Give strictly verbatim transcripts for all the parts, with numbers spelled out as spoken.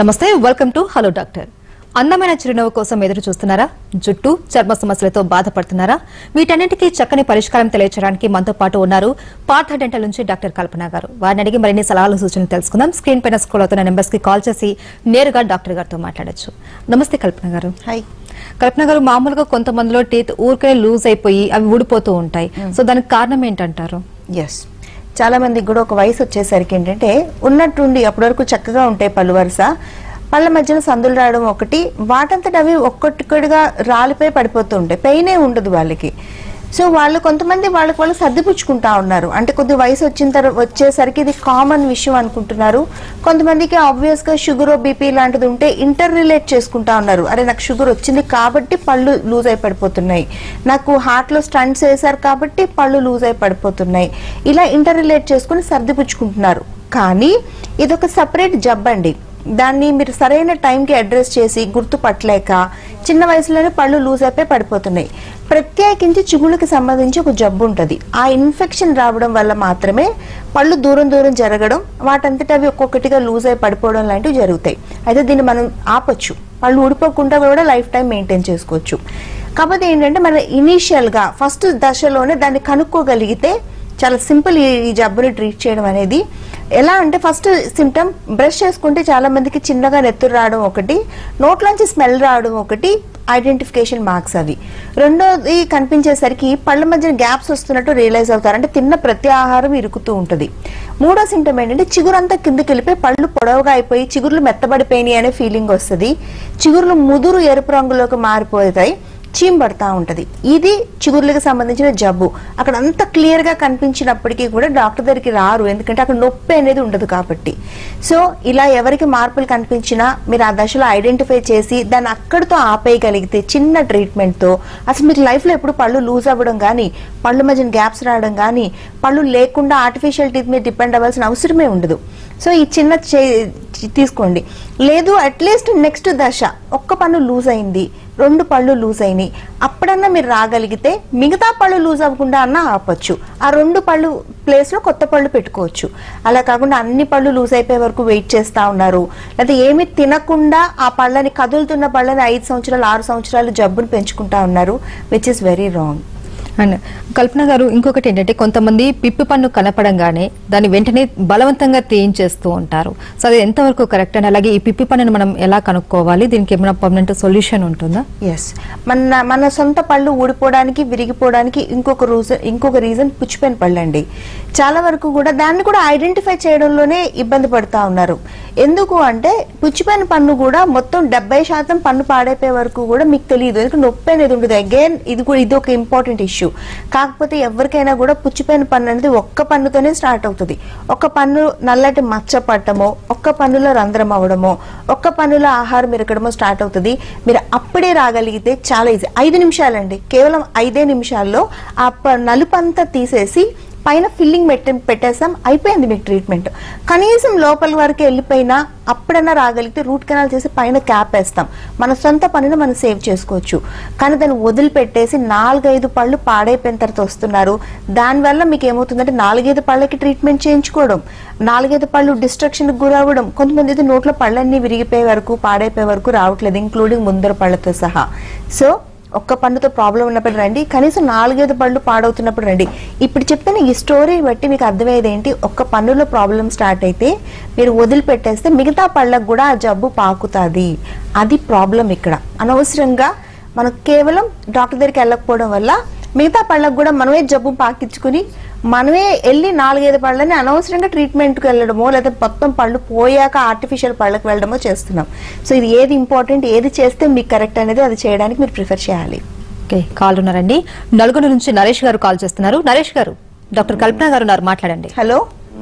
నమస్తే, welcome to hello doctor. అందమైన చిరునవ్వు కోసం ఎదురు చూస్తున్నారా? జుట్టు, చర్మ సమస్యలతో బాధపడుతున్నారా? వీటన్నింటికీ చక్కని పరిష్కారం తెలియచేయడానికి మనతో పాటు ఉన్నారు పార్థ డెంటల్ నుంచి డాక్టర్ కల్పన గారు. వారిని అడిగి మరిన్ని సలహాలు సూచనలు తెలుసుకుందాం. స్క్రీన్ పైన స్క్రోల్ అవుతున్న నెంబర్స్ కి కాల్ చేసి నేరుగా డాక్టర్ గారితో మాట్లాడొచ్చు. నమస్తే కల్పన గారు. హాయ్ కల్పన గారు, మామూలుగా కొంతమందిలో టీత్ ఊరికే లూజ్ అయిపోయి అవి ఊడిపోతూ ఉంటాయి. సో దానికి కారణం ఏంటంటారు? ఎస్, చాలా మందికి కూడా ఒక వయసు వచ్చేసరికి ఏంటంటే ఉన్నట్టుండి అప్పటి వరకు చక్కగా ఉంటాయి పళ్ళు వరుస, పళ్ళ మధ్యన సందులు రావడం ఒకటి, వాటంతట అవి ఒక్కొక్కటిగా రాలిపోయి పడిపోతూ ఉంటాయి, పెయినే ఉండదు వాళ్ళకి. సో వాళ్ళు కొంతమంది వాళ్ళకి వాళ్ళు సర్దిపుచ్చుకుంటా ఉన్నారు, అంటే కొద్ది వయసు వచ్చిన తర్వాత వచ్చేసరికి ఇది కామన్ విషయం అనుకుంటున్నారు. కొంతమందికి ఆబ్వియస్ గా షుగర్ బీపీ లాంటిది ఉంటే ఇంటర్ రిలేట్ చేసుకుంటా ఉన్నారు. అరే నాకు షుగర్ వచ్చింది కాబట్టి పళ్ళు లూజ్ అయి పడిపోతున్నాయి, నాకు హార్ట్ లో స్టంట్స్ వేశారు కాబట్టి పళ్ళు లూజ్ అయి పడిపోతున్నాయి, ఇలా ఇంటర్ రిలేట్ చేసుకుని సర్దిపుచ్చుకుంటున్నారు. కానీ ఇదొక సపరేట్ జబ్బండి. దాన్ని మీరు సరైన టైంకి అడ్రస్ చేసి గుర్తుపట్టలేక చిన్న వయసులోనే పళ్ళు లూజ్ అయిపోయి పడిపోతున్నాయి. ప్రత్యేకించి చిగుళ్ళకి సంబంధించి ఒక జబ్బు ఉంటుంది, ఆ ఇన్ఫెక్షన్ రావడం వల్ల మాత్రమే పళ్ళు దూరం దూరం జరగడం, వాటంతటా అవి ఒక్కొక్కటిగా లూజ్ అయి పడిపోవడం లాంటివి జరుగుతాయి. అయితే దీన్ని మనం ఆపొచ్చు, పళ్ళు ఊడిపోకుండా కూడా లైఫ్ టైం మెయింటైన్ చేసుకోవచ్చు. కాకపోతే ఏంటంటే మన ఇనీషియల్ గా ఫస్ట్ దశలోనే దాన్ని కనుక్కోగలిగితే చాలా సింపుల్ ఈ జబ్బుని ట్రీట్ చేయడం అనేది. ఎలా అంటే ఫస్ట్ సిమ్టమ్ బ్రష్ చేసుకుంటే చాలా మందికి చిన్నగా నెత్తురు రావడం ఒకటి, నోట్లోంచి స్మెల్ రావడం ఒకటి ఐడెంటిఫికేషన్ మార్క్స్ అవి. రెండోది కనిపించేసరికి పళ్ళ మధ్యన గ్యాప్స్ వస్తున్నట్టు రియలైజ్ అవుతారు, అంటే తిన్న ప్రతి ఆహారం ఇరుకుతూ ఉంటుంది. మూడో సిమ్టమ్ ఏంటంటే చిగురంతా కిందకి వెళ్ళిపోయి పళ్ళు పొడవుగా అయిపోయి చిగుర్లు మెత్తబడిపోయినాయి అనే ఫీలింగ్ వస్తుంది, చిగుర్లు ముదురు ఎరుపు రంగులోకి మారిపోతాయి, చీమ్ పడతా ఉంటది. ఇది చిగుర్లకు సంబంధించిన జబ్బు. అక్కడ అంత క్లియర్ గా కనిపించినప్పటికీ కూడా డాక్టర్ దగ్గరికి రారు, ఎందుకంటే అక్కడ నొప్పి అనేది ఉండదు కాబట్టి. సో ఇలా ఎవరికి మార్పులు కనిపించినా మీరు ఆ దశలో ఐడెంటిఫై చేసి దాన్ని అక్కడితో ఆపేయగలిగితే చిన్న ట్రీట్మెంట్ తో అసలు మీకు లైఫ్ లో ఎప్పుడు పళ్ళు లూజ్ అవ్వడం కానీ, పళ్ళు మధ్యన గ్యాప్స్ రావడం కానీ, పళ్ళు లేకుండా ఆర్టిఫిషియల్ టీత్ మీద డిపెండ్ అవ్వాల్సిన అవసరమే ఉండదు. సో ఈ చిన్న తీసుకోండి. లేదు అట్లీస్ట్ నెక్స్ట్ దశ ఒక్క పన్ను లూజ్ అయింది, రెండు పళ్ళు లూజ్ అయినాయి, అప్పుడన్నా మీరు రాగలిగితే మిగతా పళ్ళు లూజ్ అవ్వకుండా అన్నా ఆపొచ్చు, ఆ రెండు పళ్ళు ప్లేస్ లో కొత్త పళ్ళు పెట్టుకోవచ్చు. అలా కాకుండా అన్ని పళ్ళు లూజ్ అయిపోయే వరకు వెయిట్ చేస్తా ఉన్నారు, లేదా ఏమి తినకుండా ఆ పళ్ళని కదులుతున్న పళ్ళని ఐదు సంవత్సరాలు ఆరు సంవత్సరాలు జబ్బుని పెంచుకుంటా ఉన్నారు, which is very wrong. And Kalpana గారు, ఇంకొకటి ఏంటంటే కొంతమంది పిప్పి పన్ను కనపడంగానే దాన్ని వెంటనే బలవంతంగా తీయించేస్తూ ఉంటారు. సో అది ఎంతవరకు కరెక్ట్? అండ్ అలాగే ఈ పిప్పి పన్నును మనం ఎలా కనుక్కోవాలి? దీనికి ఏమైనా పర్మనెంట్ సొల్యూషన్ ఉంటుందా? ఎస్, మన మన సొంత పళ్ళు ఊడిపోవడానికి విరిగిపోవడానికి ఇంకొక రీజన్ ఇంకొక రీజన్ పుచ్చిపోయిన పళ్ళు అండి. చాలా వరకు కూడా దాన్ని కూడా ఐడెంటిఫై చేయడంలోనే ఇబ్బంది పడుతూ ఉన్నారు. ఎందుకు అంటే పుచ్చిపోయిన పన్ను కూడా మొత్తం డెబ్బై శాతం పన్ను పాడైపోయే వరకు కూడా మీకు తెలియదు, ఎందుకంటే నొప్పి అనేది ఉండదు. అగైన్ ఇది కూడా ఇది ఒక ఇంపార్టెంట్ ఇష్యూ. కాకపోతే ఎవరికైనా కూడా పుచ్చిపోయిన పన్ను అనేది ఒక్క పన్నుతోనే స్టార్ట్ అవుతుంది. ఒక పన్ను నల్లటి మచ్చ పట్టమో, ఒక్క పన్నులో రంధ్రం అవ్వడమో, ఒక్క పన్నులో ఆహారం ఇరకడమో స్టార్ట్ అవుతుంది. మీరు అప్పుడే రాగలిగితే చాలా ఈజీ, ఐదు నిమిషాలండి, కేవలం ఐదే నిమిషాల్లో ఆ నలుపంతా తీసేసి పైన ఫిల్లింగ్ పెట్టి పెట్టేసాం, అయిపోయింది మీకు ట్రీట్మెంట్. కనీసం లోపల వరకు వెళ్ళిపోయినా అప్పుడన్నా రాగలిగితే రూట్ కెనాల్ చేసి పైన క్యాప్ వేస్తాం, మన సొంత పనిని మనం సేవ్ చేసుకోవచ్చు. కానీ దాన్ని వదిలిపెట్టేసి నాలుగైదు పళ్ళు పాడైపోయిన తర్వాత వస్తున్నారు. దానివల్ల మీకు ఏమవుతుందంటే నాలుగైదు పళ్ళకి ట్రీట్మెంట్ చేయించుకోవడం, నాలుగైదు పళ్ళు డిస్ట్రక్షన్కి గురవ్వడం, కొంతమంది అయితే నోట్లో పళ్ళన్నీ విరిగిపోయే వరకు పాడైపోయే వరకు రావట్లేదు, ఇంక్లూడింగ్ ముందర పళ్ళతో సహా. సో ఒక్క పన్నుతో ప్రాబ్లం ఉన్నప్పుడు రండి, కనీసం నాలుగైదు పళ్ళు పాడవుతున్నప్పుడు రండి. ఇప్పుడు చెప్తున్న ఈ స్టోరీ బట్టి మీకు అర్థమయ్యేది ఏంటి, ఒక్క పన్నులో ప్రాబ్లం స్టార్ట్ అయితే మీరు వదిలిపెట్టేస్తే మిగతా పళ్ళకు కూడా ఆ జబ్బు పాకుతుంది. అది ప్రాబ్లం ఇక్కడ. అనవసరంగా మనం కేవలం డాక్టర్ దగ్గరికి వెళ్ళకపోవడం వల్ల మిగతా పళ్ళకు కూడా మనమే జబ్బు పాకించుకుని మనమే వెళ్ళి నాలుగైదు పళ్ళని అనవసరంగా ట్రీట్మెంట్కి వెళ్ళడమో, లేదా మొత్తం పళ్ళు పోయాక ఆర్టిఫిషియల్ పళ్ళకి వెళ్ళడమో చేస్తున్నాం. సో ఇది ఏది ఇంపార్టెంట్, ఏది చేస్తే మీకు కరెక్ట్ అనేది అది చేయడానికి మీరు ప్రిఫర్ చేయాలి. ఓకే, కాల్ ఉన్నారండి. నలుగురు నుంచి నరేష్ గారు కాల్ చేస్తున్నారు. నరేష్ గారు, డాక్టర్ కల్పన గారు ఉన్నారు, మాట్లాడండి. Hello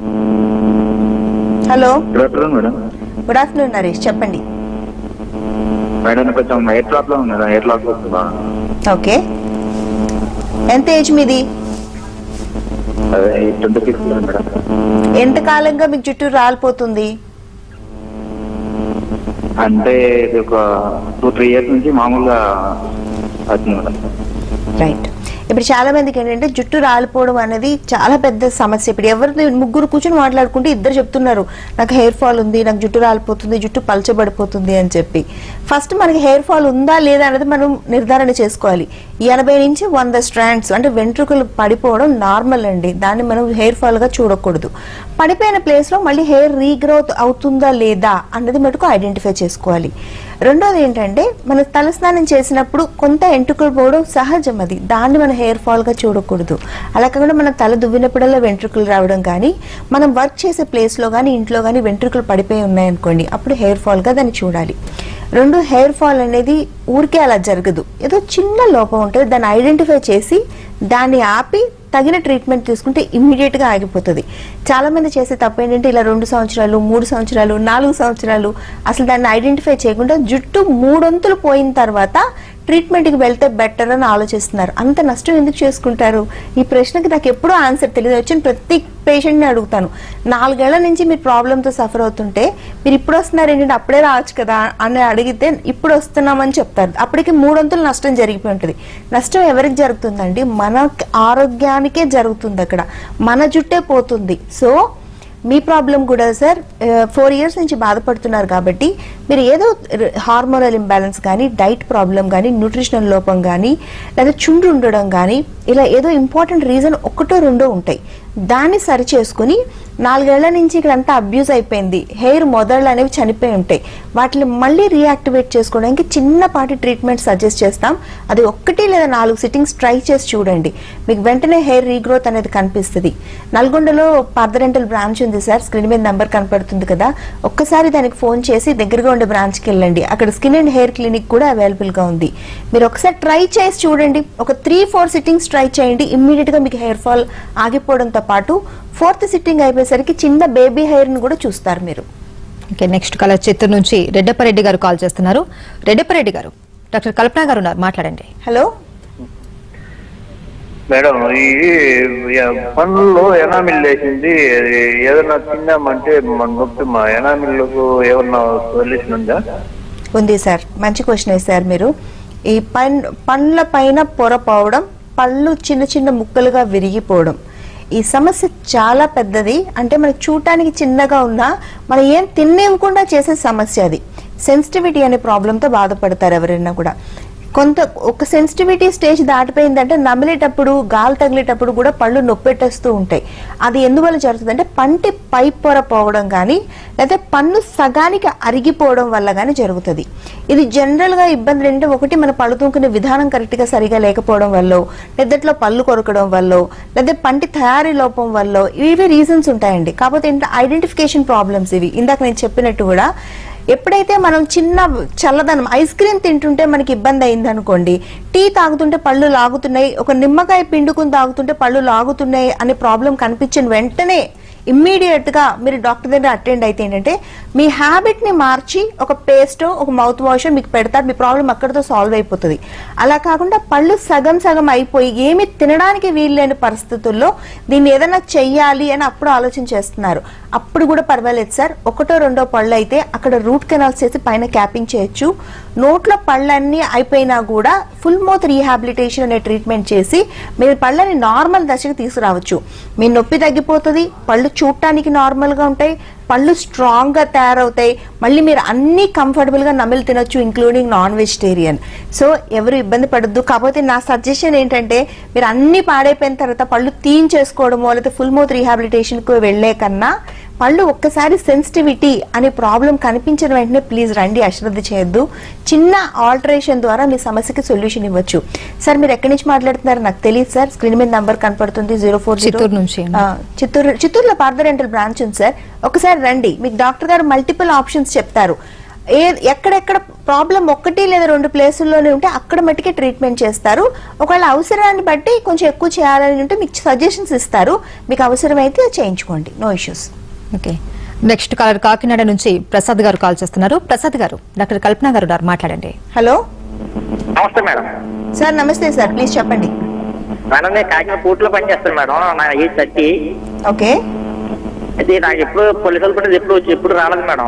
hello good afternoon madam. Good afternoon Naresh, చెప్పండి. మేడం కొంచెం హెయిర్ ప్రాబ్లం ఉంది, హెయిర్ లాస్ వస్తుందా? ఓకే, ఎంత ఏజ్ మీది? Twenty six madam. ఎంత కాలంగా మీకు జుట్టు రాలిపోతుంది? అంటే ఇది ఒక టూ త్రీ ఇయర్స్ నుంచి మామూలుగా అవుతుంది మేడం. రైట్, ఇప్పుడు చాలా మందికి ఏంటంటే జుట్టు రాలిపోవడం అనేది చాలా పెద్ద సమస్య. ఇప్పుడు ఎవరు ముగ్గురు కూర్చొని మాట్లాడుకుంటే ఇద్దరు చెప్తున్నారు నాకు హెయిర్ ఫాల్ ఉంది, నాకు జుట్టు రాలిపోతుంది, జుట్టు పలచబడిపోతుంది అని చెప్పి. ఫస్ట్ మనకి హెయిర్ ఫాల్ ఉందా లేదా అనేది మనం నిర్ధారణ చేసుకోవాలి. ఎనభై నుంచి వంద స్ట్రాండ్స్ అంటే వెంట్రుకలు పడిపోవడం నార్మల్ అండి, దాన్ని మనం హెయిర్ ఫాల్ గా చూడకూడదు. పడిపోయిన ప్లేస్ లో మళ్ళీ హెయిర్ రీగ్రోత్ అవుతుందా లేదా అన్నది మటుకు ఐడెంటిఫై చేసుకోవాలి. రెండోది ఏంటంటే మనం తలస్నానం చేసినప్పుడు కొంత ఎంట్రుకలు పోవడం సహజం, అది దాన్ని మనం హెయిర్ ఫాల్ గా చూడకూడదు. అలా కాకుండా మనం తల దువ్వినప్పుడల్లా వెంట్రుకలు రావడం కానీ, మనం వర్క్ చేసే ప్లేస్ లో కానీ ఇంట్లో కానీ వెంట్రుకలు పడిపోయి ఉన్నాయనుకోండి, అప్పుడు హెయిర్ ఫాల్ గా దాన్ని చూడాలి. రెండు, హెయిర్ ఫాల్ అనేది ఊరికే అలా జరగదు, ఏదో చిన్న లోపం ఉంటుంది, దాన్ని ఐడెంటిఫై చేసి దాన్ని ఆపి తగిన ట్రీట్మెంట్ తీసుకుంటే ఇమ్మీడియట్ గా ఆగిపోతుంది. చాలా మంది చేసే తప్పు ఏంటంటే ఇలా రెండు సంవత్సరాలు మూడు సంవత్సరాలు నాలుగు సంవత్సరాలు అసలు దాన్ని ఐడెంటిఫై చేయకుండా జుట్టు మూడొంతులు పోయిన తర్వాత ట్రీట్మెంట్ కి వెళ్తే బెటర్ అని ఆలోచిస్తున్నారు. అంత నష్టం ఎందుకు చేసుకుంటారు? ఈ ప్రశ్నకి నాకు ఎప్పుడూ ఆన్సర్ తెలియదు. వచ్చిన ప్రతి పేషెంట్ ని అడుగుతాను, నాలుగేళ్ల నుంచి మీరు ప్రాబ్లమ్ తో సఫర్ అవుతుంటే మీరు ఇప్పుడు వస్తున్నారు ఏంటంటే అప్పుడే రావచ్చు కదా అని అడిగితే ఇప్పుడు వస్తున్నామని చెప్తారు. అప్పటికి మూడొంతులు నష్టం జరిగిపోయి ఉంటుంది. నష్టం ఎవరికి జరుగుతుందండి? మన ఆరోగ్యానికే జరుగుతుంది, అక్కడ మన జుట్టే పోతుంది. సో మీ ప్రాబ్లం కూడా సార్ ఫోర్ ఇయర్స్ నుంచి బాధపడుతున్నారు కాబట్టి మీరు ఏదో హార్మోనల్ ఇంబ్యాలెన్స్ కానీ, డైట్ ప్రాబ్లం కానీ, న్యూట్రిషనల్ లోపం కానీ, లేదా చుండ్రు ఉండడం కానీ, ఇలా ఏదో ఇంపార్టెంట్ రీజన్ ఒకటో రెండో ఉంటాయి. దాన్ని సరి చేసుకుని నాలుగేళ్ల నుంచి ఇక్కడంతా అబ్యూజ్ అయిపోయింది, హెయిర్ మొదళ్ళు అనేవి చనిపోయి ఉంటాయి, వాటిని మళ్ళీ రీయాక్టివేట్ చేసుకోవడానికి చిన్నపాటి ట్రీట్మెంట్ సజెస్ట్ చేస్తాం. అది ఒక్కటి లేదా నాలుగు సిట్టింగ్స్ ట్రై చేసి చూడండి, మీకు వెంటనే హెయిర్ రీగ్రోత్ అనేది కనిపిస్తుంది. నల్గొండలో పార్థ బ్రాంచ్ ఉంది సార్, స్క్రీన్ మీద నెంబర్ కనపడుతుంది కదా, ఒక్కసారి దానికి ఫోన్ చేసి దగ్గరగా ఉండే బ్రాంచ్కి వెళ్ళండి. అక్కడ స్కిన్ అండ్ హెయిర్ క్లినిక్ కూడా అవైలబుల్ గా ఉంది. మీరు ఒకసారి ట్రై చేసి చూడండి, ఒక త్రీ ఫోర్ సిట్టింగ్స్ ట్రై చేయండి, ఇమ్మీడియట్ గా మీకు హెయిర్ ఫాల్ ఆగిపోవడంతో పాటు ఫోర్త్ సిట్టింగ్ అయిపోయేసరికి చిన్న బేబీ హెయిర్ ని కూడా చూస్తారు మీరు. ఓకే, నెక్స్ట్ కలర్ చిత్తూరు నుంచి రెడ్డప్పరెడ్డి గారు కాల్ చేస్తున్నారు. రెడ్డప్పరెడ్డి గారు, డాక్టర్ కల్పన గారు ఉన్నారు, మాట్లాడండి. హలో మేడం, ఈ పనుల్లో ఎనామిల్ వేసింది, ఏదైనా తిన్నామంటే మన నొప్పి, మా ఎనామిల్లకు ఏమన్నా సొల్యూషన్ ఉందా? ఉంది సార్, మంచి క్వశ్చన్ వేశారు మీరు. ఈ పన్ పండ్ల పైన పొర పోవడం, పళ్ళు చిన్న చిన్న ముక్కలుగా విరిగిపోవడం, ఈ సమస్య చాలా పెద్దది. అంటే మనకి చూడటానికి చిన్నగా ఉన్నా మనం ఏం తినేవ్వకుండా చేసే సమస్య అది. సెన్సిటివిటీ అనే ప్రాబ్లంతో బాధపడతారు ఎవరైనా కూడా. కొంత ఒక సెన్సిటివిటీ స్టేజ్ దాటిపోయిందంటే నమిలేటప్పుడు, గాలి తగిలేటప్పుడు కూడా పళ్ళు నొప్పెట్టేస్తూ ఉంటాయి. అది ఎందువల్ల జరుగుతుంది అంటే పంటి పై పొర పోవడం కానీ, లేదా పన్ను సగానికి అరిగిపోవడం వల్ల కానీ జరుగుతుంది. ఇది జనరల్ గా ఇబ్బందులు ఏంటంటే, ఒకటి మన పళ్ళు తూకునే విధానం కరెక్ట్ గా సరిగా లేకపోవడం వల్ల, నిద్దట్లో పళ్ళు కొరకడం వల్ల, లేదా పంటి తయారీ లోపం వల్ల, ఇవి రీజన్స్ ఉంటాయండి. కాకపోతే ఏంటంటే ఐడెంటిఫికేషన్ ప్రాబ్లమ్స్ ఇవి. ఇందాక నేను చెప్పినట్టు కూడా ఎప్పుడైతే మనం చిన్న చల్లదనం ఐస్ క్రీమ్ తింటుంటే మనకి ఇబ్బంది అయింది అనుకోండి, టీ తాగుతుంటే పళ్ళు లాగుతున్నాయి, ఒక నిమ్మకాయ పిండుకుని తాగుతుంటే పళ్ళు లాగుతున్నాయి అనే ప్రాబ్లం కనిపించిన వెంటనే ఇమ్మీడియట్ గా మీరు డాక్టర్ దగ్గర అటెండ్ అయితే ఏంటంటే మీ హ్యాబిట్ ని మార్చి ఒక పేస్ట్, ఒక మౌత్ వాష్ మీకు పెడతారు, మీ ప్రాబ్లం అక్కడితో సాల్వ్ అయిపోతుంది. అలా కాకుండా పళ్ళు సగం సగం అయిపోయి ఏమి తినడానికి వీల్లేని పరిస్థితుల్లో దీన్ని ఏదైనా చెయ్యాలి అని అప్పుడు ఆలోచన చేస్తున్నారు, అప్పుడు కూడా పర్వాలేదు సార్. ఒకటో రెండో పళ్ళు అయితే అక్కడ రూట్ కెనాల్స్ చేసి పైన క్యాపింగ్ చేయొచ్చు. నోట్లో పళ్ళన్నీ అయిపోయినా కూడా ఫుల్ మౌత్ రీహాబిలిటేషన్ అనే ట్రీట్మెంట్ చేసి మీరు పళ్ళని నార్మల్ దశకు తీసుకురావచ్చు. మీ నొప్పి తగ్గిపోతుంది, పళ్ళు చూడటానికి నార్మల్ గా ఉంటాయి, పళ్ళు స్ట్రాంగ్ గా తయారవుతాయి, మళ్ళీ మీరు అన్ని కంఫర్టబుల్ గా నమిలి తినొచ్చు, ఇంక్లూడింగ్ నాన్ వెజిటేరియన్. సో ఎవరు ఇబ్బంది పడద్దు. కాకపోతే నా సజెషన్ ఏంటంటే మీరు అన్ని పాడైపోయిన తర్వాత పళ్ళు తీయించేసుకోవడమో లేదా ఫుల్ మౌత్ రీహాబిలిటేషన్ కు వెళ్లే కన్నా పళ్ళు ఒక్కసారి సెన్సిటివిటీ అనే ప్రాబ్లం కనిపించిన వెంటనే ప్లీజ్ రండి, అశ్రద్ధ చేయొద్దు. చిన్న ఆల్టరేషన్ ద్వారా మీ సమస్యకి సొల్యూషన్ ఇవ్వచ్చు. సార్ మీరు ఎక్కడి నుంచి మాట్లాడుతున్నారు నాకు తెలియదు సార్, స్క్రీన్ మీద నంబర్ కనపడుతుంది జీరో ఫోర్ చిత్తూరు నుంచి. చిత్తూరు చిత్తూరులో పార్థ డెంటల్ బ్రాంచ్ ఉంది సార్, ఒకసారి రండి, మీకు డాక్టర్ గారు మల్టిపుల్ ఆప్షన్స్ చెప్తారు. ఏ ఎక్కడెక్కడ ప్రాబ్లం ఒక్కటి లేదా రెండు ప్లేసుల్లోనే ఉంటే అక్కడ మట్టికే ట్రీట్మెంట్ చేస్తారు. ఒకవేళ అవసరాన్ని బట్టి కొంచెం ఎక్కువ చేయాలని ఉంటే మీకు సజెషన్స్ ఇస్తారు, మీకు అవసరమైతే చేయించుకోండి, no issues. Okay, next caller Kakinada నుంచి ప్రసాద్ గారు కాల్ చేస్తున్నారు. ప్రసాద్ గారు, డాక్టర్ కల్పన గారు ఉన్నారు, మాట్లాడండి. హలో నమస్తే మేడం. సార్ నమస్తే సార్, ప్లీజ్ చెప్పండి. మేడం నేను కాకినాడ పూర్తిలో పనిచేస్తాను మేడం, నా ఏజ్ థర్టీ. ఓకే, అయితే నాకు ఎప్పుడు పొలికల్ పట్టేది ఎప్పుడు వచ్చి ఎప్పుడు రాలేదు మేడం.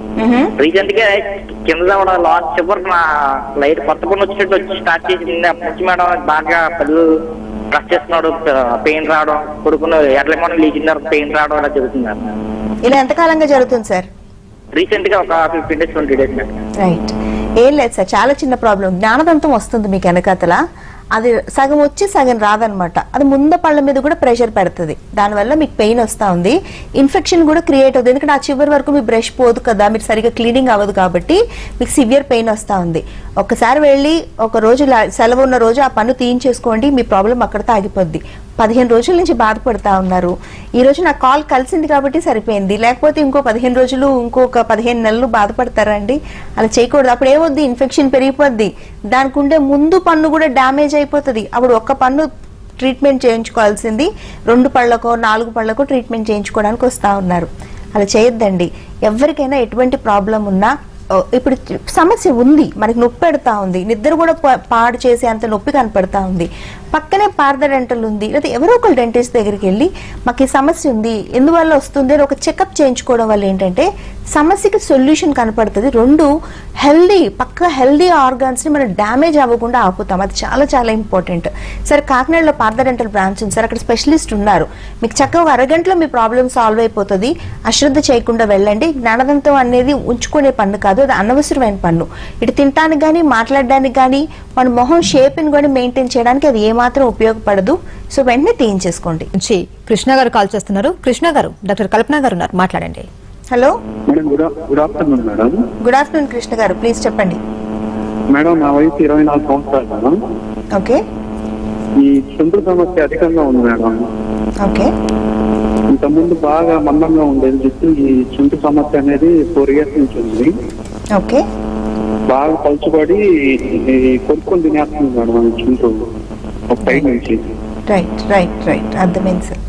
రీసెంట్ గా కింద లాస్ట్ చివరికి నా లైట్ కొత్త పని వచ్చినట్టు వచ్చి స్టార్ట్ చేసింది. అప్పటి నుంచి మేడం బాగా పళ్ళు బ్రష్ చేస్తున్నాడు పెయిన్ రావడం, కొడుకున్న ఎట్ల మనం లీకింగ్ పెయిన్ రావడం అలా జరుగుతున్నారు. ఇలా ఎంతకాలంగా జరుగుతుంది సార్? రీసెంట్ గా ఒక fifteen days twenty days. Right, ఏం లేదు సార్, చాలా చిన్న ప్రాబ్లం. జ్ఞానదంతం వస్తుంది మీకు వెనకతల, అది సగం వచ్చి సగం రాదనమాట. అది ముంద పళ్ళ మీద కూడా ప్రెషర్ పెడుతుంది, దానివల్ల మీకు పెయిన్ వస్తూ ఉంది. ఇన్ఫెక్షన్ కూడా క్రియేట్ అవుతుంది, ఎందుకంటే ఆ చివరి వరకు మీ బ్రష్ పోదు కదా, మీరు సరిగా క్లీనింగ్ అవ్వదు కాబట్టి మీకు సివియర్ పెయిన్ వస్తూ ఉంది. ఒకసారి వెళ్ళి ఒక రోజు సెలవు ఉన్న రోజు ఆ పన్ను తీయించేసుకోండి, మీ ప్రాబ్లం అక్కడితో ఆగిపోద్ది. పదిహేను రోజుల నుంచి బాధపడతా ఉన్నారు, ఈ రోజు నా కాల్ కలిసింది కాబట్టి సరిపోయింది, లేకపోతే ఇంకో పదిహేను రోజులు ఇంకొక పదిహేను నెలలు బాధపడతారా అండి? అలా చేయకూడదు. అప్పుడు ఏమవుద్ది, ఇన్ఫెక్షన్ పెరిగిపోద్ది, దానికి ఉండే ముందు పన్ను కూడా డ్యామేజ్ అయిపోతుంది. అప్పుడు ఒక్క పన్ను ట్రీట్మెంట్ చేయించుకోవాల్సింది రెండు పళ్ళకో నాలుగు పళ్ళకో ట్రీట్మెంట్ చేయించుకోవడానికి వస్తూ ఉన్నారు. అలా చేయొద్దండి. ఎవరికైనా ఎటువంటి ప్రాబ్లం ఉన్నా, ఇప్పుడు సమస్య ఉంది, మనకి నొప్పి పెడతా ఉంది, నిద్ర కూడా పాడు చేసే అంత నొప్పి కనపడతా ఉంది, పక్కనే పార్థ డెంటల్ ఉంది, లేదా ఎవరో ఒకరు డెంటిస్ట్ దగ్గరికి వెళ్ళి మాకు ఈ సమస్య ఉంది, ఎందువల్ల వస్తుంది అని ఒక చెకప్ చేయించుకోవడం వల్ల ఏంటంటే సమస్యకి సొల్యూషన్ కనపడుతుంది. రెండు హెల్దీ పక్క హెల్దీ ఆర్గాన్స్ ని మనం డ్యామేజ్ అవ్వకుండా ఆపుతాం, అది చాలా చాలా ఇంపార్టెంట్. సార్ కాకినాడలో పార్థ డెంటల్ బ్రాంచ్ ఉంది సార్, అక్కడ స్పెషలిస్ట్ ఉన్నారు, మీకు చక్కగా అరగంటలో మీ ప్రాబ్లం సాల్వ్ అయిపోతుంది. అశ్రద్ధ చేయకుండా వెళ్ళండి. జ్ఞానదంతం అనేది ఉంచుకునే పన్ను కాదు, అది అనవసరమైన పన్ను. ఇటు తినడానికి కానీ మాట్లాడడానికి కానీ మన మొహం షేప్ని కూడా మెయింటైన్ చేయడానికి అది ఏమాత్రం ఉపయోగపడదు. సో వెంటనే తీయించేసుకోండి. కృష్ణ గారు కాల్ చేస్తున్నారు. కృష్ణ గారు, డాక్టర్ కల్పన గారు ఉన్నారు, మాట్లాడండి. Hello madam, good good afternoon madam. Good afternoon Krishna గారు, ప్లీజ్ చెప్పండి. మేడం, నా వయసు ఇరవై నాలుగు సంవత్సరాలు మేడం. ఓకే. ఈ చుండ్రు సమస్య అధికంగా ఉంది మేడం. ఓకే. ఇంతకుముందు బాగా మందంగా ఉండేది జుట్టు, ఈ చుండ్రు సమస్య అనేది ఫోర్ ఇయర్స్ నుంచి ఉంది. ఓకే. బాగా పలుచుబడి కొనుక్కొని తినేస్తుంది మేడం చుండ్రు ఒక సైడ్ నుంచి. రైట్ రైట్ రైట్ అర్థమైంది సార్.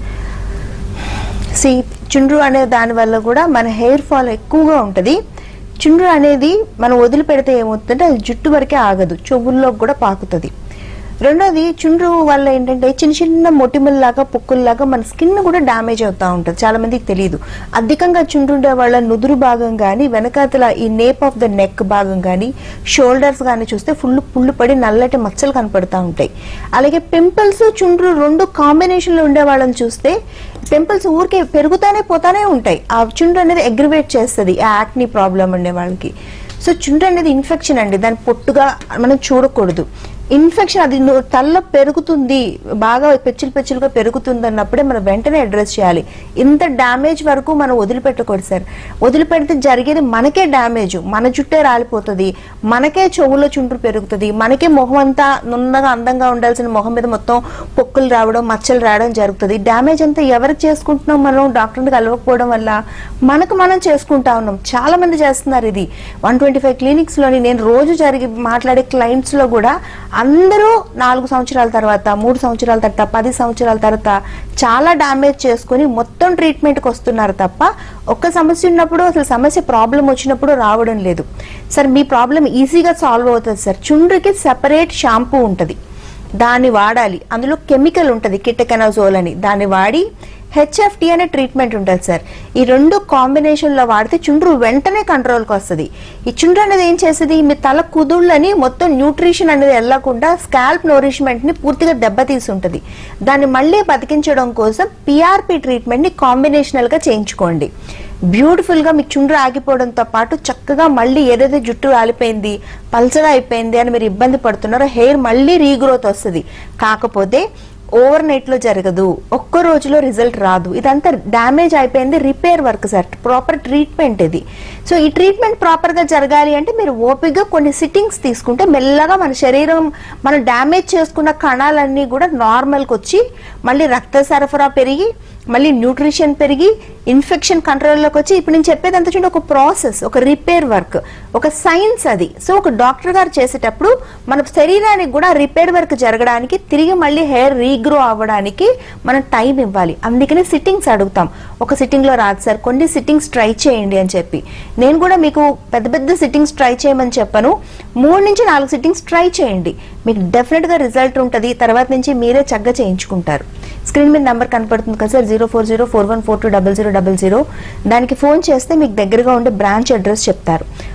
సి చుండ్రు అనే దాని వల్ల కూడా మన హెయిర్ ఫాల్ ఎక్కువగా ఉంటుంది. చుండ్రు అనేది మనం వదిలిపెడితే ఏమవుతుందంటే అది జుట్టు వరకే ఆగదు, చెవుల్లోకి కూడా పాకుతుంది. రెండోది చుండ్రు వల్ల ఏంటంటే చిన్న చిన్న మొటిమల్లాగా పొక్కుల్లాగా మన స్కిన్ కూడా డ్యామేజ్ అవుతూ ఉంటుంది, చాలా మందికి తెలియదు. అధికంగా చుండ్రు ఉండే వాళ్ళ నుదురు భాగం కానీ వెనకాతల ఈ నేప్ ఆఫ్ ద నెక్ భాగం కానీ షోల్డర్స్ కానీ చూస్తే ఫుల్ పుళ్ళు పడి నల్లటి మచ్చలు కనపడతా ఉంటాయి. అలాగే పింపుల్స్ చుండ్రు రెండు కాంబినేషన్లో ఉండే వాళ్ళని చూస్తే పింపుల్స్ ఊరికే పెరుగుతానే పోతానే ఉంటాయి. ఆ చుండ్రు అనేది అగ్రివేట్ చేస్తుంది ఆ యాక్నీ ప్రాబ్లం ఉండే వాళ్ళకి. సో చుండ్రు అనేది ఇన్ఫెక్షన్ అండి, దాన్ని పొట్టుగా మనం చూడకూడదు. ఇన్ఫెక్షన్ అది తల్ల పెరుగుతుంది, బాగా పెచ్చులు పెచ్చులుగా పెరుగుతుంది అన్నప్పుడే మనం వెంటనే అడ్రస్ చేయాలి. ఇంత డ్యామేజ్ వరకు మనం వదిలిపెట్టకూడదు సార్. వదిలిపెడితే జరిగేది మనకే డ్యామేజ్, మన జుట్టే రాలిపోతుంది, మనకే చెవులో చుండ్రు పెరుగుతుంది, మనకే మొహం అంతా నున్నగా అందంగా ఉండాల్సిన మొహం మీద మొత్తం పొక్కులు రావడం మచ్చలు రావడం జరుగుతుంది. డ్యామేజ్ అంతా ఎవరికి చేసుకుంటున్నాం మనం? డాక్టర్ని కలవకపోవడం వల్ల మనకు మనం చేసుకుంటా ఉన్నాం. చాలా మంది చేస్తున్నారు ఇది. వన్ ట్వంటీ ఫైవ్ క్లినిక్స్ లోని నేను రోజు జరిగి మాట్లాడే క్లయింట్స్ లో కూడా అందరూ నాలుగు సంవత్సరాల తర్వాత, మూడు సంవత్సరాల తర్వాత, పది సంవత్సరాల తర్వాత చాలా డ్యామేజ్ చేసుకుని మొత్తం ట్రీట్మెంట్కి వస్తున్నారు తప్ప ఒక్క సమస్య ఉన్నప్పుడు అసలు సమస్య ప్రాబ్లం వచ్చినప్పుడు రావడం లేదు. సార్ మీ ప్రాబ్లం ఈజీగా సాల్వ్ అవుతుంది సార్. చుండ్రుకి సెపరేట్ షాంపూ ఉంటుంది, దాన్ని వాడాలి. అందులో కెమికల్ ఉంటుంది కిటకెనజోల్ అని, దాన్ని వాడి హెచ్ఎఫ్టి అనే ట్రీట్మెంట్ ఉంటుంది సార్. ఈ రెండు కాంబినేషన్ లో వాడితే చుండ్రు వెంటనే కంట్రోల్కి వస్తుంది. ఈ చుండ్రు అనేది ఏం చేస్తుంది, మీ తల కుదుళ్ళని మొత్తం న్యూట్రిషన్ అనేది వెళ్లకుండా స్కాల్ప్ నోరిష్మెంట్ ని పూర్తిగా దెబ్బతీసి ఉంటుంది. దాన్ని మళ్ళీ బతికించడం కోసం పిఆర్పి ట్రీట్మెంట్ ని కాంబినేషనల్ గా చేయించుకోండి. బ్యూటిఫుల్ గా మీకు చుండ్రు ఆగిపోవడంతో పాటు చక్కగా మళ్ళీ ఏదైతే జుట్టు రాలిపోయింది పల్చగా అయిపోయింది అని మీరు ఇబ్బంది పడుతున్నారో హెయిర్ మళ్ళీ రీగ్రోత్ వస్తుంది. కాకపోతే ఓవర్ నైట్ లో జరగదు, ఒక్క రోజులో రిజల్ట్ రాదు. ఇదంతా డ్యామేజ్ అయిపోయింది, repair work sir, proper treatment ఇది. సో ఈ ట్రీట్మెంట్ ప్రాపర్ గా జరగాలి అంటే మీరు ఓపికగా కొన్ని సిట్టింగ్స్ తీసుకుంటే మెల్లగా మన శరీరం మనం డ్యామేజ్ చేసుకున్న కణాలన్నీ కూడా నార్మల్కి వచ్చి మళ్ళీ రక్త సరఫరా పెరిగి మళ్ళీ న్యూట్రిషన్ పెరిగి ఇన్ఫెక్షన్ కంట్రోల్లోకి వచ్చి ఇప్పుడు నేను చెప్పేది అంత చూడండి ఒక ప్రాసెస్, ఒక రిపేర్ వర్క్, ఒక సైన్స్ అది. సో ఒక డాక్టర్ గారు చేసేటప్పుడు మన శరీరానికి కూడా రిపేర్ వర్క్ జరగడానికి తిరిగి మళ్ళీ హెయిర్ రీగ్రో అవ్వడానికి మనం టైం ఇవ్వాలి. అందుకని సిట్టింగ్స్ అడుగుతాం. ఒక సిట్టింగ్ లో రాదు సార్, కొన్ని సిట్టింగ్స్ ట్రై చేయండి అని చెప్పి. నేను కూడా మీకు పెద్ద పెద్ద సిట్టింగ్స్ ట్రై చేయమని చెప్పను, మూడు నుంచి నాలుగు సిట్టింగ్స్ ట్రై చేయండి, మీకు డెఫినెట్ గా రిజల్ట్ ఉంటుంది. తర్వాత నుంచి మీరే చక్కగా చేయించుకుంటారు. స్క్రీన్ మీద నెంబర్ కనపడుతుంది కదా sir, zero four zero four one four two double zero double zero. దానికి ఫోన్ చేస్తే మీకు దగ్గరగా ఉండే బ్రాంచ్ అడ్రస్ చెప్తారు.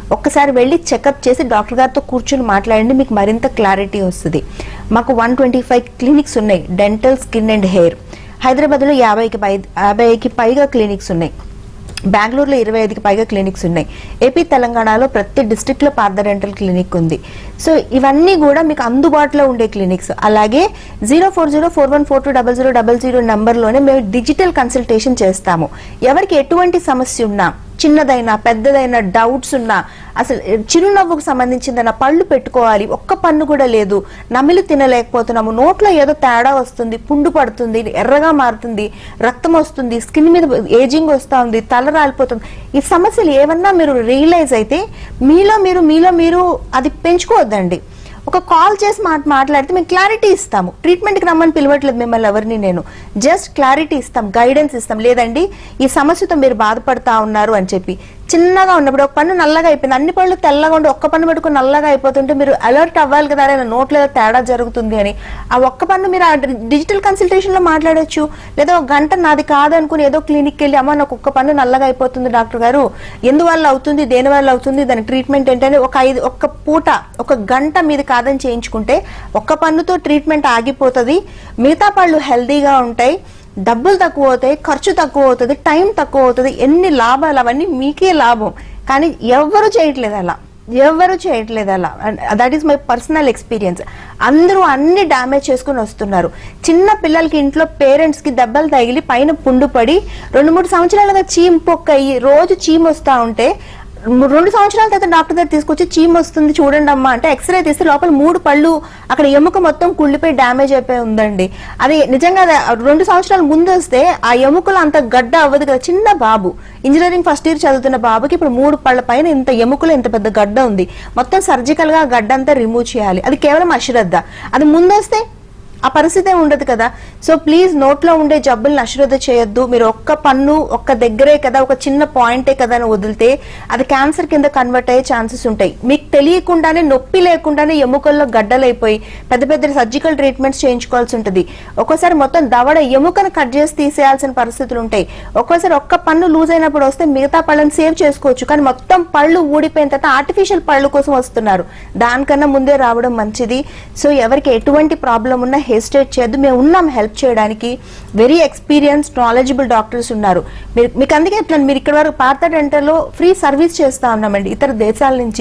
ఒక్కసారి వెళ్ళి చెకప్ చేసి డాక్టర్ గారితో కూర్చొని మాట్లాడండి, మీకు మరింత క్లారిటీ వస్తుంది. మాకు వన్ ట్వంటీ ఫైవ్ క్లినిక్స్ ఉన్నాయి, డెంటల్, స్కిన్ అండ్ హెయిర్. హైదరాబాద్లో యాభైకి పై యాభైకి పైగా క్లినిక్స్ ఉన్నాయి. బెంగళూరులో ఇరవై ఐదుకి పైగా క్లినిక్స్ ఉన్నాయి. ఏపీ తెలంగాణలో ప్రతి డిస్ట్రిక్ట్ లో పార్థ డెంటల్ క్లినిక్ ఉంది. సో ఇవన్నీ కూడా మీకు అందుబాటులో ఉండే క్లినిక్స్. అలాగే zero four zero four one four two double zero double zero నెంబర్లోనే మేము డిజిటల్ కన్సల్టేషన్ చేస్తాము. ఎవరికి ఎటువంటి సమస్య ఉన్నా, చిన్నదైనా పెద్దదైనా, డౌట్స్ ఉన్నా, అసలు చిరునవ్వుకు సంబంధించిందన్న, పళ్ళు పెట్టుకోవాలి, ఒక్క పన్ను కూడా లేదు, నమిలి తినలేకపోతున్నాము, నోట్లో ఏదో తేడా వస్తుంది, పుండు పడుతుంది, ఎర్రగా మారుతుంది, రక్తం వస్తుంది, స్కిన్ మీద ఏజింగ్ వస్తూ ఉంది, తల రాలిపోతుంది, ఈ సమస్యలు ఏమన్నా మీరు రియలైజ్ అయితే మీలో మీరు మీలో మీరు అది పెంచుకోవద్దండి. ఒక కాల్ చేసి మాట మాట్లాడితే మేము క్లారిటీ ఇస్తాము. ట్రీట్మెంట్కి రమ్మని పిలవట్లేదు మిమ్మల్ని ఎవరిని, నేను జస్ట్ క్లారిటీ ఇస్తాం, గైడెన్స్ ఇస్తాం. లేదండి ఈ సమస్యతో మీరు బాధపడతా ఉన్నారు అని చెప్పి, చిన్నగా ఉన్నప్పుడు ఒక పన్ను నల్లగా అయిపోయింది, అన్ని పళ్ళు తెల్లగా ఉండి ఒక్క పన్ను పట్టుకుని నల్లగా అయిపోతుంటే మీరు అలర్ట్ అవ్వాలి కదా, నోట్లో తేడా జరుగుతుంది అని. ఆ ఒక్క పన్ను మీరు ఆ డిజిటల్ కన్సల్టేషన్ లో మాట్లాడొచ్చు. లేదా ఒక గంట నాది కాదనుకుని ఏదో క్లినిక్కి వెళ్ళి, అమ్మ నాకు ఒక్క పన్ను నల్లగా అయిపోతుంది డాక్టర్ గారు, ఎందువల్ల అవుతుంది, దేని వల్ల అవుతుంది, దాని ట్రీట్మెంట్ ఏంటని ఒక ఐదు ఒక్క పూట ఒక గంట మీది కాదని చేయించుకుంటే ఒక్క పన్నుతో ట్రీట్మెంట్ ఆగిపోతుంది, మిగతా పళ్ళు హెల్దీగా ఉంటాయి, డబ్బులు తక్కువ అవుతాయి, ఖర్చు తక్కువ అవుతుంది, టైం తక్కువ అవుతుంది, ఎన్ని లాభాలు, అవన్నీ మీకే లాభం. కానీ ఎవరు చేయట్లేదు అలా, ఎవరు చేయట్లేదు అలా. That is my personal experience. అందరూ అన్ని డ్యామేజ్ చేసుకుని వస్తున్నారు. చిన్న పిల్లలకి ఇంట్లో పేరెంట్స్ కి దెబ్బలు తగిలి పైన పుండు పడి రెండు మూడు సంవత్సరాలుగా చీమ్ పొక్కయి రోజు చీమ్ వస్తా ఉంటే రెండు సంవత్సరాల తర్వాత డాక్టర్ దగ్గర తీసుకొచ్చి చీమ్ వస్తుంది చూడండి అమ్మా అంటే ఎక్స్రే తీస్తే లోపల మూడు పళ్ళు అక్కడ ఎముక మొత్తం కుళ్ళిపోయి డ్యామేజ్ అయిపోయి ఉందండి. అది నిజంగా రెండు సంవత్సరాల ముందు వస్తే ఆ ఎముకలు అంత గడ్డ అవ్వదు కదా. చిన్న బాబు ఇంజనీరింగ్ ఫస్ట్ ఇయర్ చదువుతున్న బాబుకి ఇప్పుడు మూడు పళ్ళ పైన ఇంత ఎముకలు ఇంత పెద్ద గడ్డ ఉంది. మొత్తం సర్జికల్ గా గడ్డ అంతా రిమూవ్ చేయాలి. అది కేవలం అశ్రద్ధ. అది ముందు వస్తే ఆ పరిస్థితే ఉండదు కదా. సో ప్లీజ్ నోట్లో ఉండే జబ్బులను అశ్రద్ధ చేయొద్దు. మీరు ఒక్క పన్ను ఒక్క దగ్గరే కదా, ఒక చిన్న పాయింటే కదా అని వదిలితే అది క్యాన్సర్ కింద కన్వర్ట్ అయ్యే ఛాన్సెస్ ఉంటాయి. మీకు తెలియకుండానే నొప్పి లేకుండానే ఎముకల్లో గడ్డలైపోయి పెద్ద పెద్ద సర్జికల్ ట్రీట్మెంట్స్ చేయించుకోవాల్సి ఉంటుంది. ఒక్కోసారి మొత్తం దవడ ఎముకను కట్ చేసి తీసేయాల్సిన పరిస్థితులు ఉంటాయి. ఒక్కోసారి ఒక్క పన్ను లూజ్ అయినప్పుడు వస్తే మిగతా పళ్ళని సేవ్ చేసుకోవచ్చు, కానీ మొత్తం పళ్ళు ఊడిపోయిన తర్వాత ఆర్టిఫిషియల్ పళ్ళు కోసం వస్తున్నారు. దానికన్నా ముందే రావడం మంచిది. సో ఎవరికి ఎటువంటి ప్రాబ్లం ఉన్నా హెసిటేట్ చేయొద్దు. మేము ఉన్నాం హెల్ప్ చేయడానికి. వెరీ ఎక్స్పీరియన్స్ నాలెడ్జబుల్ డాక్టర్స్ ఉన్నారు. మీరు మీకు అందుకే చెప్తున్నాను, మీరు ఇక్కడ వరకు పార్థ డెంటల్లో ఫ్రీ సర్వీస్ చేస్తా ఉన్నామండి. ఇతర దేశాల నుంచి,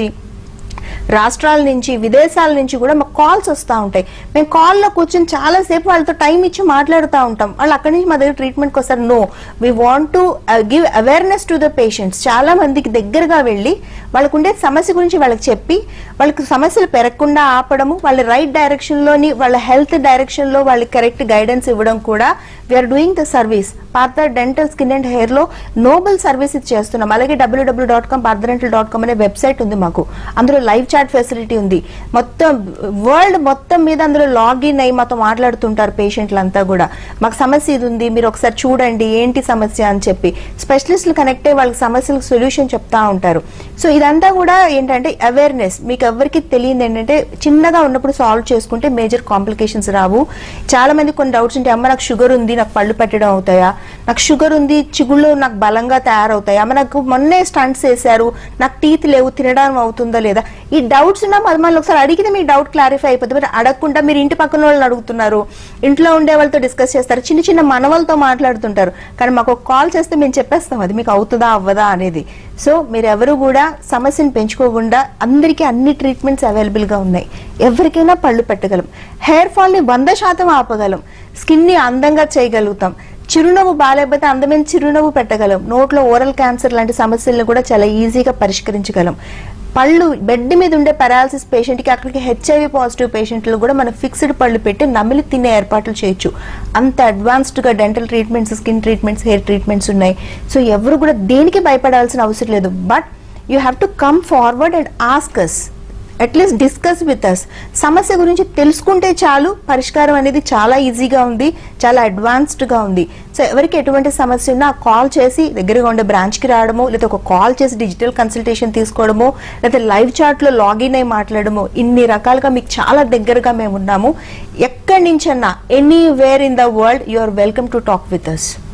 రాష్ట్రాల నుంచి, విదేశాల నుంచి కూడా మాకు కాల్స్ వస్తూ ఉంటాయి. మేము కాల్లో కూర్చొని చాలాసేపు వాళ్ళతో టైం ఇచ్చి మాట్లాడుతూ ఉంటాం. వాళ్ళు అక్కడి నుంచి మా దగ్గర ట్రీట్మెంట్కి వస్తారు. No, we want to give awareness to the patients. చాలా మందికి దగ్గరగా వెళ్ళి వాళ్ళకు ఉండే సమస్య గురించి వాళ్ళకి చెప్పి వాళ్ళకి సమస్యలు పెరగకుండా ఆపడము, వాళ్ళ రైట్ డైరెక్షన్ లోని వాళ్ళ హెల్త్ డైరెక్షన్ లో వాళ్ళకి కరెక్ట్ గైడెన్స్ ఇవ్వడం కూడా we are doing the service. Partha dental, skin and hair లో నోబెల్ సర్వీస్ ఇది చేస్తున్నాం. అలాగే W W dot com Partha dental dot com అనే వెబ్సైట్ ఉంది మాకు. అందులో లైవ్ చాట్ ఫెసిలిటీ ఉంది. మొత్తం వరల్డ్ మొత్తం మీద అందులో లాగిన్ అయ్యి మాతో మాట్లాడుతుంటారు పేషెంట్లంతా కూడా. మాకు సమస్య ఇది ఉంది, మీరు ఒకసారి చూడండి ఏంటి సమస్య అని చెప్పి స్పెషలిస్టులు కనెక్ట్ అయ్యి వాళ్ళకి సమస్యలకు సొల్యూషన్ చెప్తా ఉంటారు. సో ఇదంతా కూడా ఏంటంటే అవేర్నెస్. మీకు ఎవరికి తెలియదు ఏంటంటే చిన్నగా ఉన్నప్పుడు సాల్వ్ చేసుకుంటే మేజర్ కాంప్లికేషన్స్ రావు. చాలా మంది కొన్ని డౌట్స్ ఉంటాయి. అమ్మ నాకు షుగర్ ఉంది, నాకు పళ్ళు పెట్టడం అవుతాయా, నాకు షుగర్ ఉంది, చిగుళ్ళు నాకు బలంగా తయారవుతాయా, అమ్మ నాకు మొన్నే స్టంట్స్ వేశారు, నాకు టీత్ లేవు, తినడం అవుతుందా లేదా, ఈ డౌట్స్ ఉన్నా మళ్ళీ ఒకసారి అడిగితే మీ డౌట్ క్లారిఫై అయిపోతుంది. మీరు అడగకుండా మీరు ఇంటి పక్కన వాళ్ళని అడుగుతున్నారు, ఇంట్లో ఉండే వాళ్ళతో డిస్కస్ చేస్తారు, చిన్న చిన్న మనవలతో మాట్లాడుతుంటారు. కానీ మాకు ఒక కాల్ చేస్తే మేము చెప్పేస్తాం అది మీకు అవుతుందా అవ్వదా అనేది. సో మీరు ఎవరు కూడా సమస్యను పెంచుకోకుండా అందరికీ అన్ని ట్రీట్మెంట్స్ అవైలబుల్ గా ఉన్నాయి. ఎవరికైనా పళ్ళు పెట్టగలం, హెయిర్ ఫాల్ ని వంద శాతం ఆపగలం, స్కిన్ ని అందంగా చేయగలుగుతాం, చిరునవ్వు బాగాలేకపోతే అందమైన చిరునవ్వు పెట్టగలం, నోట్లో ఓరల్ క్యాన్సర్ లాంటి సమస్యలను కూడా చాలా ఈజీగా పరిష్కరించగలం. పళ్ళు బెడ్ మీద ఉండే పారాలసిస్ పేషెంట్ కి అక్కడికి హెచ్ఐవి పాజిటివ్ పేషెంట్లు కూడా మనం ఫిక్స్డ్ పళ్ళు పెట్టి నమిలి తినే ఏర్పాట్లు చేయొచ్చు. అంత అడ్వాన్స్డ్ గా dental treatments, skin treatments, hair treatments ఉన్నాయి. సో ఎవరు కూడా దేనికి భయపడాల్సిన అవసరం లేదు. But you have to come forward and ask us, at least discuss with us. సమస్య గురించి తెలుసుకుంటే చాలు, పరిష్కారం అనేది చాలా ఈజీగా ఉంది, చాలా అడ్వాన్స్డ్ గా ఉంది. సో ఎవరికి ఎటువంటి సమస్య ఉన్నా కాల్ చేసి దగ్గరగా ఉండే బ్రాంచ్ కి రావడము, లేదా ఒక కాల్ చేసి డిజిటల్ కన్సల్టేషన్ తీసుకోవడము, లేదా లైవ్ చాట్ లో లాగిన్ అయి మాట్లాడము, ఇన్ని రకాలుగా మీకు చాలా దగ్గరగా మేము ఉన్నాము. ఎక్కడి నుంచన్నా anywhere in the world you are welcome to talk with us.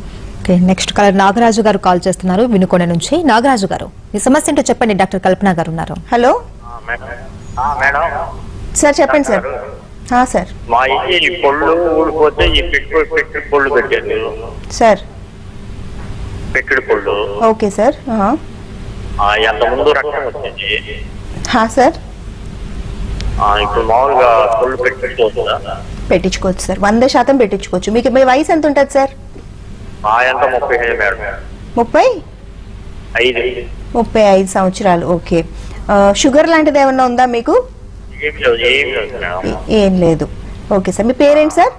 Okay, next caller Nagaraju గారు కాల్ చేస్తున్నారు వినుకొండ నుంచి. నాగరాజు గారు, మీ సమస్య ఏంటో చెప్పండి. డాక్టర్ కల్పన గారు ఉన్నారు. హలో మేడం సార్, చెప్పండి సార్. సార్ మా ఈ పళ్ళు ఊడిపోతే ఈ పెట్టుడు పెట్టుడు పళ్ళు పెట్టారు సార్. పెట్టుడు పళ్ళు. Okay sir. ఎంత ముందు రక్తం వచ్చింది సార్. ఇప్పుడు మామూలుగా పళ్ళు పెట్టుకోవచ్చుదా? పెట్టించుకోవచ్చు సార్, వంద శాతం పెట్టించుకోవచ్చు. మీకు మీ వయసు ఎంత ఉంటుంది సార్? ఎంత ముప్పై ఐదు మేడం. ముప్పై ఐదు ముప్పై ఐదు సంవత్సరాలు. ఓకే, షుగర్ లాంటిది ఏమన్నా ఉందా మీకు? ఏం లేదు. ఓకే సార్, మీ పేరెంట్ సార్?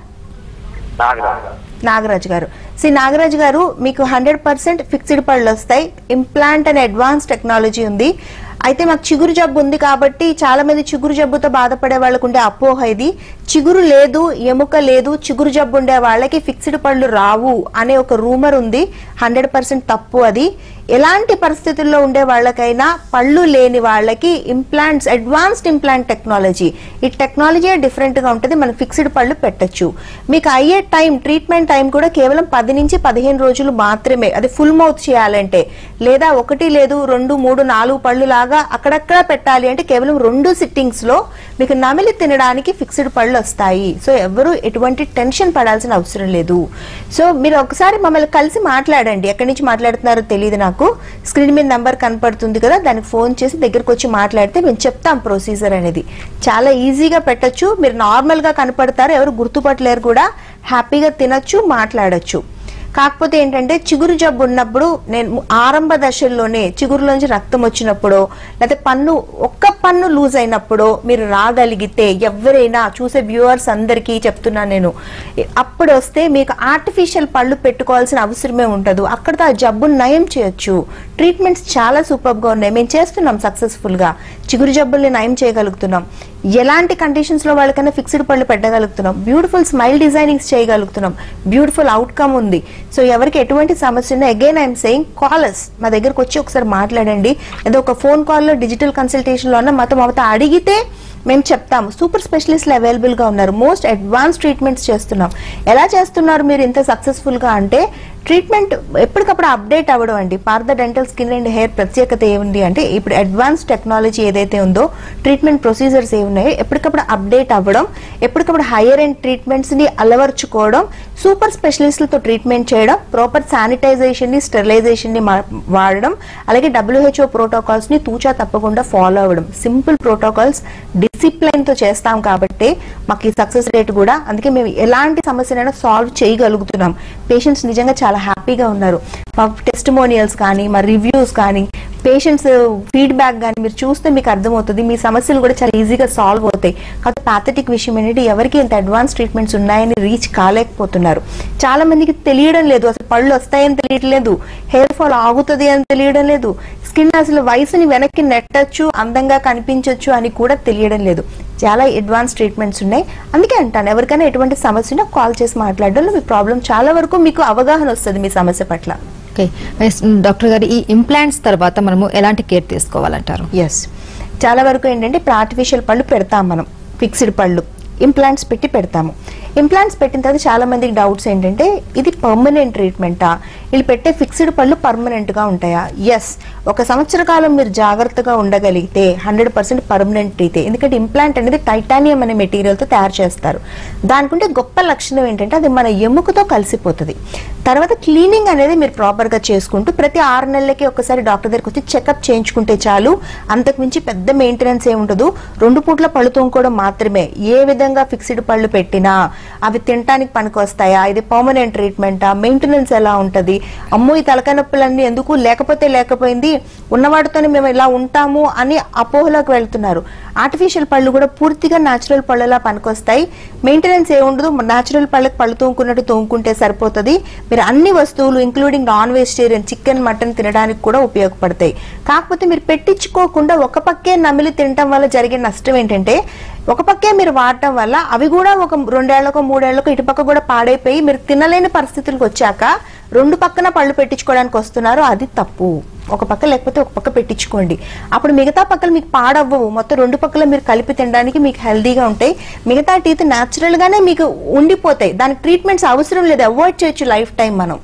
నాగరాజు గారు. సి నాగరాజు గారు, మీకు హండ్రెడ్ పర్సెంట్ ఫిక్స్డ్ పళ్ళు వస్తాయి. ఇంప్లాంట్ అనే అడ్వాన్స్ టెక్నాలజీ ఉంది. అయితే మాకు చిగురు జబ్బు ఉంది కాబట్టి చాలా మంది చిగురు జబ్బుతో బాధపడే వాళ్ళకు ఉండే అపోహ ఇది. చిగురు లేదు, ఎముక లేదు, చిగురు జబ్బు ఉండే వాళ్ళకి ఫిక్స్డ్ పళ్ళు రావు అనే ఒక రూమర్ ఉంది. హండ్రెడ్ పర్సెంట్ తప్పు అది. ఎలాంటి పరిస్థితుల్లో ఉండే వాళ్ళకైనా పళ్ళు లేని వాళ్ళకి ఇంప్లాంట్స్, అడ్వాన్స్డ్ ఇంప్లాంట్ టెక్నాలజీ, ఈ టెక్నాలజీ డిఫరెంట్ గా ఉంటుంది. మనం ఫిక్స్డ్ పళ్ళు పెట్టచ్చు. మీకు అయ్యే టైం, ట్రీట్మెంట్ టైం కూడా కేవలం పది నుంచి పదిహేను రోజులు మాత్రమే. అది ఫుల్ మౌత్ చేయాలంటే, లేదా ఒకటి లేదు రెండు మూడు నాలుగు పళ్ళు లాగా అక్కడక్కడ పెట్టాలి అంటే కేవలం రెండు సిట్టింగ్స్ లో మీకు నమిలి తినడానికి ఫిక్స్డ్ పళ్ళు వస్తాయి. సో ఎవరు ఎటువంటి టెన్షన్ పడాల్సిన అవసరం లేదు. సో మీరు ఒకసారి మమ్మల్ని కలిసి మాట్లాడండి. ఎక్కడి నుంచి మాట్లాడుతున్నారో తెలియదు నాకు. స్క్రీన్ మీద నంబర్ కనపడుతుంది కదా, దానికి ఫోన్ చేసి దగ్గరకు వచ్చి మాట్లాడితే మేము చెప్తాం ప్రొసీజర్ అనేది. చాలా ఈజీగా పెట్టచ్చు. మీరు నార్మల్ గా కనపడతారు, ఎవరు గుర్తుపట్టలేరు కూడా. హ్యాపీగా తినచ్చు, మాట్లాడచ్చు. కాకపోతే ఏంటంటే చిగురు జబ్బు ఉన్నప్పుడు, నేను ఆరంభ దశల్లోనే చిగురులోంచి రక్తం వచ్చినప్పుడు, లేకపోతే పన్ను ఒక్క పన్ను లూజ్ అయినప్పుడు మీరు రాగలిగితే, ఎవరైనా చూసే వ్యూవర్స్ అందరికీ చెప్తున్నాను నేను, అప్పుడు వస్తే మీకు ఆర్టిఫిషియల్ పళ్ళు పెట్టుకోవాల్సిన అవసరమే ఉండదు. అక్కడితో ఆ జబ్బును నయం చేయొచ్చు. ట్రీట్మెంట్స్ చాలా సూపర్ గా ఉన్నాయి. మేము చేస్తున్నాం సక్సెస్ఫుల్ గా. చిగురు జబ్బుల్ని నయం చేయగలుగుతున్నాం. ఎలాంటి కండిషన్స్ లో వాళ్ళకైనా ఫిక్స్డ్ పళ్ళు పెట్టగలుగుతున్నాం. బ్యూటిఫుల్ స్మైల్ డిజైనింగ్స్ చేయగలుగుతున్నాం. బ్యూటిఫుల్ అవుట్కమ్ ఉంది. సో ఎవరికి ఎటువంటి సమస్య ఉన్నా, అగైన్ ఐఎమ్ సెయింగ్, కాలర్స్ మా దగ్గరకు వచ్చి ఒకసారి మాట్లాడండి. ఏదో ఒక ఫోన్ కాల్లో, డిజిటల్ కన్సల్టేషన్ లో అన్న మాతో మాతో అడిగితే మేము చెప్తాము. సూపర్ స్పెషలిస్ట్లు అవైలబుల్ గా ఉన్నారు. మోస్ట్ అడ్వాన్స్ ట్రీట్మెంట్స్ చేస్తున్నాం. ఎలా చేస్తున్నారు మీరు ఇంత సక్సెస్ఫుల్ గా అంటే, ట్రీట్మెంట్ ఎప్పటికప్పుడు అప్డేట్ అవ్వడం అండి. Partha dental skin and hair ప్రత్యేకత ఏముంది అంటే, ఇప్పుడు అడ్వాన్స్ టెక్నాలజీ ఏదైతే ఉందో, ట్రీట్మెంట్ ప్రొసీజర్స్ ఏమున్నాయో ఎప్పటికప్పుడు అప్డేట్ అవ్వడం, ఎప్పటికప్పుడు హైయర్ ఎండ్ ట్రీట్మెంట్స్ ని అలవర్చుకోవడం, సూపర్ స్పెషలిస్టులతో ట్రీట్మెంట్ చేయడం, ప్రాపర్ శానిటైజేషన్ ని, స్టెరిలైజేషన్ ని వాడడం, అలాగే డబ్ల్యూహెచ్ఓ ప్రోటోకాల్స్ ని తూచా తప్పకుండా ఫాలో అవ్వడం. సింపుల్ ప్రోటోకాల్స్, డిసిప్లైన్ తో చేస్తాం కాబట్టి మాకు ఈ సక్సెస్ రేట్ కూడా. అందుకే మేము ఎలాంటి సమస్యనైనా సాల్వ్ చేయగలుగుతున్నాం. పేషెంట్స్ నిజంగా చాలా హ్యాపీగా ఉన్నారు. మా టెస్టిమోనియల్స్ కానీ, మా రివ్యూస్ కానీ, పేషెంట్స్ ఫీడ్బ్యాక్ కానీ మీరు చూస్తే మీకు అర్థమవుతుంది. మీ సమస్యలు కూడా చాలా ఈజీగా సాల్వ్ అవుతాయి. కాబట్టి ప్యాథటిక్ విషయం ఏంటంటే, ఎవరికి ఇంత అడ్వాన్స్ ట్రీట్మెంట్స్ ఉన్నాయని రీచ్ కాలేకపోతున్నారు. చాలా మందికి తెలియడం లేదు. అసలు పళ్ళు వస్తాయని తెలియట్లేదు, హెయిర్ ఫాల్ ఆగుతుంది అని తెలియడం లేదు, స్కిన్ అసలు వయసుని వెనక్కి నెట్టచ్చు, అందంగా కనిపించవచ్చు అని కూడా తెలియడం లేదు. చాలా అడ్వాన్స్ ట్రీట్మెంట్స్ ఉన్నాయి. అందుకే అంటాను, ఎవరికైనా ఎటువంటి సమస్య ఉన్నా కాల్ చేసి మాట్లాడడంలో మీ ప్రాబ్లం చాలా వరకు మీకు అవగాహన వస్తుంది మీ సమస్య పట్ల. ఓకే డాక్టర్ గారు, ఈ ఇంప్లాంట్స్ తర్వాత మనము ఎలాంటి కేర్ తీసుకోవాలంటారు? ఎస్, చాలా వరకు ఏంటంటే ఇప్పుడు ఆర్టిఫిషియల్ పళ్ళు పెడతాం, మనం ఫిక్స్డ్ పళ్ళు ఇంప్లాంట్స్ పెట్టి పెడతాము. ఇంప్లాంట్స్ పెట్టిన తర్వాత చాలా మందికి డౌట్స్ ఏంటంటే, ఇది పర్మనెంట్ ట్రీట్మెంటా, వీళ్ళు పెట్టే ఫిక్స్డ్ పళ్ళు పర్మనెంట్ గా ఉంటాయా? ఎస్, ఒక సంవత్సర కాలం మీరు జాగ్రత్తగా ఉండగలిగితే హండ్రెడ్ పర్సెంట్ పర్మనెంట్ అయితే. ఎందుకంటే ఇంప్లాంట్ అనేది టైటానియం అనే మెటీరియల్ తో తయారు చేస్తారు. దానికంటే గొప్ప లక్షణం ఏంటంటే, అది మన ఎముకతో కలిసిపోతుంది. తర్వాత క్లీనింగ్ అనేది మీరు ప్రాపర్ గా చేసుకుంటూ ప్రతి ఆరు నెలలకి ఒకసారి డాక్టర్ దగ్గరికి వచ్చి చెకప్ చేయించుకుంటే చాలు. అంతకు మించి పెద్ద మెయింటెనెన్స్ ఏ ఉండదు. రెండు పూట్ల పళ్ళు తోముకోవడం మాత్రమే. ఏ విధంగా ఫిక్స్డ్ పళ్ళు పెట్టినా అవి తినడానికి పనికి వస్తాయా, ఇది పర్మనెంట్ ట్రీట్మెంటా, మెయింటెనెన్స్ ఎలా ఉంటది, అమ్మో ఈ తలకాయ నొప్పులన్నీ ఎందుకు, లేకపోతే లేకపోయింది, ఉన్నవాటితోనే మేము ఇలా ఉంటాము అని అపోహలోకి వెళ్తున్నారు. ఆర్టిఫిషియల్ పళ్ళు కూడా పూర్తిగా న్యాచురల్ పళ్ళలా పనికొస్తాయి. మెయింటెనెన్స్ ఏ ఉండదు. న్యాచురల్ పళ్ళకి పళ్ళు తోముకున్నట్టు తోముకుంటే సరిపోతుంది. మీరు అన్ని వస్తువులు including non vegetarian chicken, mutton తినడానికి కూడా ఉపయోగపడతాయి. కాకపోతే మీరు పెట్టించుకోకుండా ఒక పక్కే నమిలి తినటం వల్ల జరిగే నష్టం ఏంటంటే, ఒక పక్కే మీరు వాడటం వల్ల అవి కూడా ఒక రెండేళ్లకు మూడేళ్లకు ఇటుపక్క కూడా పాడైపోయి మీరు తినలేని పరిస్థితులకు వచ్చాక రెండు పక్కన పళ్ళు పెట్టించుకోవడానికి వస్తున్నారు. అది తప్పు. ఒక పక్క లేకపోతే ఒక పక్క పెట్టించుకోండి. అప్పుడు మిగతా పక్కలు మీకు పాడవ్వవు. మొత్తం రెండు పక్కల మీరు కలిపి తినడానికి మీకు హెల్దీగా ఉంటాయి. మిగతా టీత్ న్యాచురల్ గానే మీకు ఉండిపోతాయి. దానికి ట్రీట్మెంట్స్ అవసరం లేదు, అవాయిడ్ చేయొచ్చు లైఫ్ టైం మనం.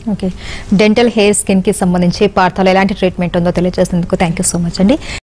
ఓకే, డెంటల్ హెయిర్ స్కిన్ కి సంబంధించి పార్థలో ఎలాంటి ట్రీట్మెంట్ ఉందో తెలియజేసినందుకు థ్యాంక్ యూ సో మచ్ అండి.